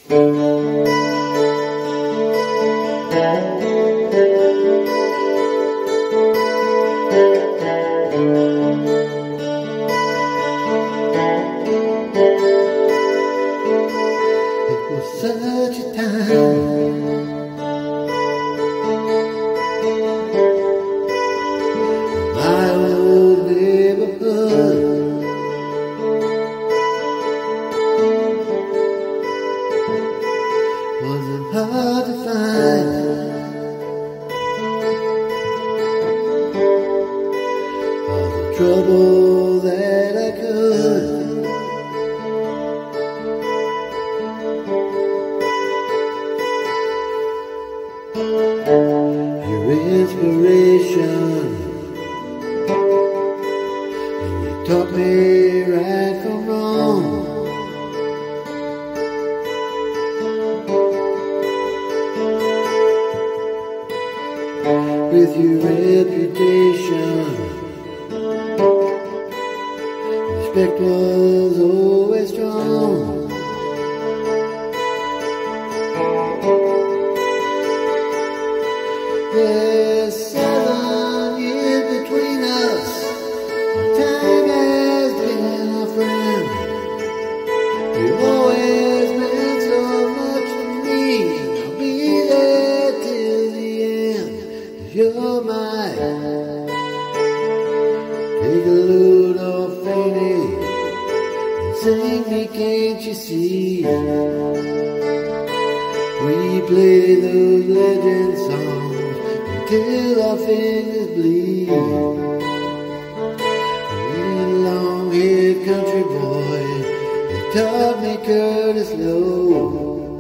Such a time, my old neighborhood wasn't hard to find. All the trouble that I could, your inspiration, and you taught me right from wrong. With your reputation, respect was always strong. There's 7 years between us. Time has been our friend. You've always meant so much to me, and I'll be there till the end. 'Cause you're mine. Take a load off Fanny and sing me, can't you see? We play those legend songs till our fingers bleed. A long-haired country boy, they taught me Curtis Lowe.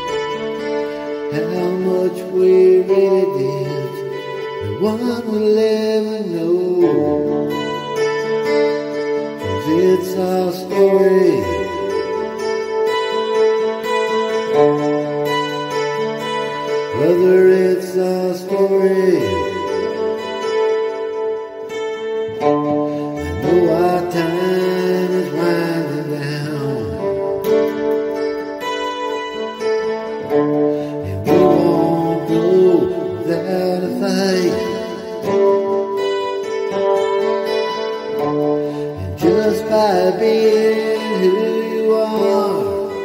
How much we really did, no one will ever know. 'Cause it's our story, brother, it's our story. I know our time is winding down, and we won't go without a fight. And just by being who you are,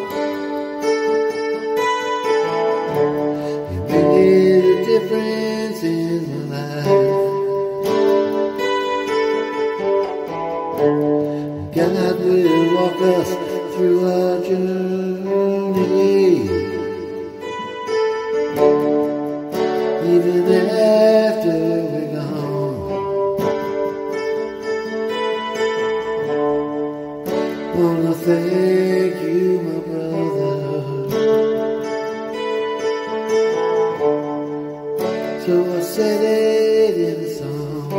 made a difference in my life. God will walk us through our journey, even after we're gone. Wanna thank you, my brother. So I said it in a song.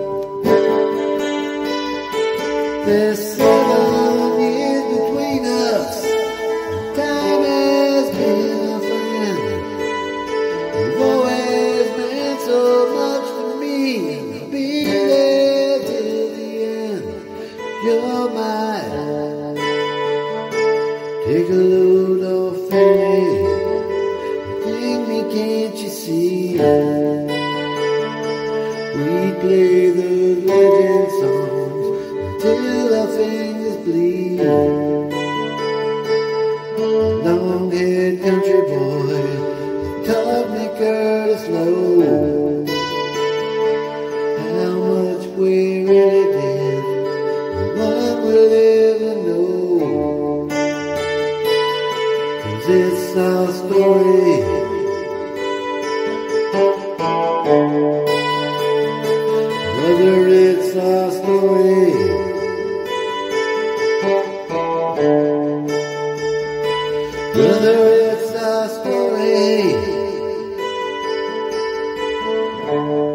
There's 7 years between us. Time has been our friend. You've always meant so much to me, and I'll be there till the end. You're mine. Take a load off Fanny, me, can't you see? We play those legend songs until our fingers bleed. Long-haired country boy, he taught me Curtis Lowe. How much we really did, no one will ever know. 'Cause it's our story, brother, it's our story. Brother, it's our story.